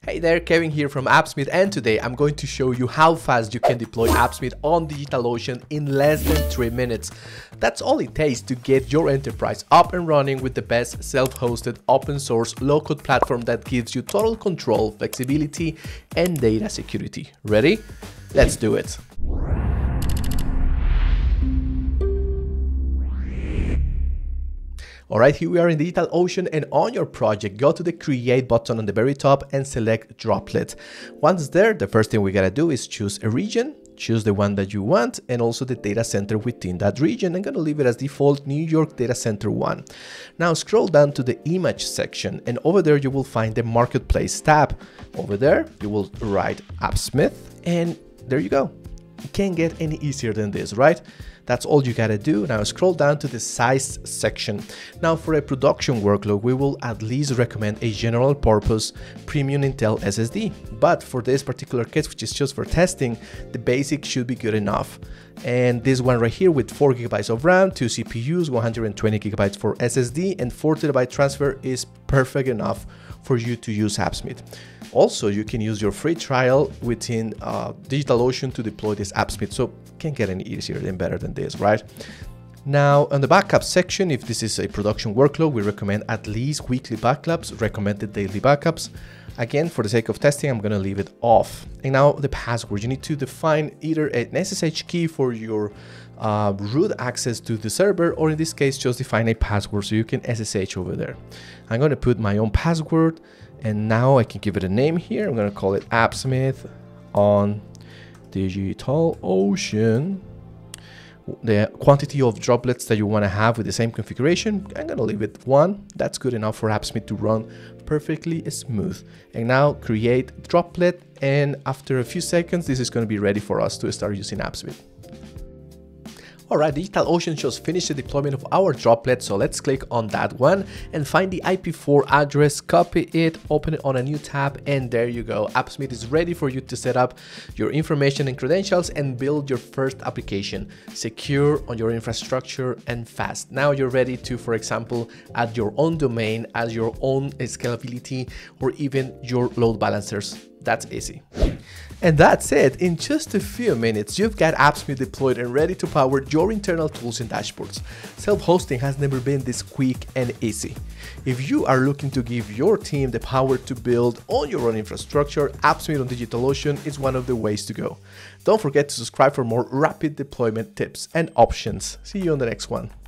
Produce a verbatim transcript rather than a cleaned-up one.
Hey there, Kevin here from Appsmith, and today I'm going to show you how fast you can deploy Appsmith on DigitalOcean in less than three minutes. That's all it takes to get your enterprise up and running with the best self-hosted open source low-code platform that gives you total control, flexibility, and data security. Ready? Let's do it. Alright, here we are in DigitalOcean, and on your project, go to the create button on the very top and select droplet. Once there, the first thing we gotta do is choose a region, choose the one that you want, and also the data center within that region. I'm gonna leave it as default New York Data Center one. Now scroll down to the image section, and over there you will find the marketplace tab. Over there, you will write Appsmith, and there you go. It can't get any easier than this, right? That's all you gotta do. Now scroll down to the size section. Now for a production workload, we will at least recommend a general purpose premium Intel S S D. But for this particular case, which is just for testing, the basic should be good enough. And this one right here with four gigabytes of RAM, two C P Us, one hundred twenty gigabytes for S S D, and four terabyte transfer is perfect enough for you to use Appsmith. Also, you can use your free trial within uh, DigitalOcean to deploy this Appsmith, so can't get any easier and better than this, right? Now, on the backup section, if this is a production workload, we recommend at least weekly backups, recommended daily backups. Again, for the sake of testing, I'm gonna leave it off. And now the password, you need to define either an S S H key for your uh, root access to the server, or in this case, just define a password so you can S S H over there. I'm gonna put my own password, and now I can give it a name here. I'm gonna call it Appsmith on DigitalOcean. The quantity of droplets that you want to have with the same configuration, I'm gonna leave it one. That's good enough for Appsmith to run perfectly smooth. And now create droplet, and after a few seconds, this is going to be ready for us to start using Appsmith. Alright, DigitalOcean just finished the deployment of our droplet, so let's click on that one and find the I P four address, copy it, open it on a new tab, and there you go. Appsmith is ready for you to set up your information and credentials and build your first application, secure on your infrastructure and fast. Now you're ready to, for example, add your own domain, add your own scalability, or even your load balancers. That's easy. And that's it. In just a few minutes, you've got Appsmith deployed and ready to power your internal tools and dashboards. Self-hosting has never been this quick and easy. If you are looking to give your team the power to build on your own infrastructure, Appsmith on DigitalOcean is one of the ways to go. Don't forget to subscribe for more rapid deployment tips and options. See you on the next one.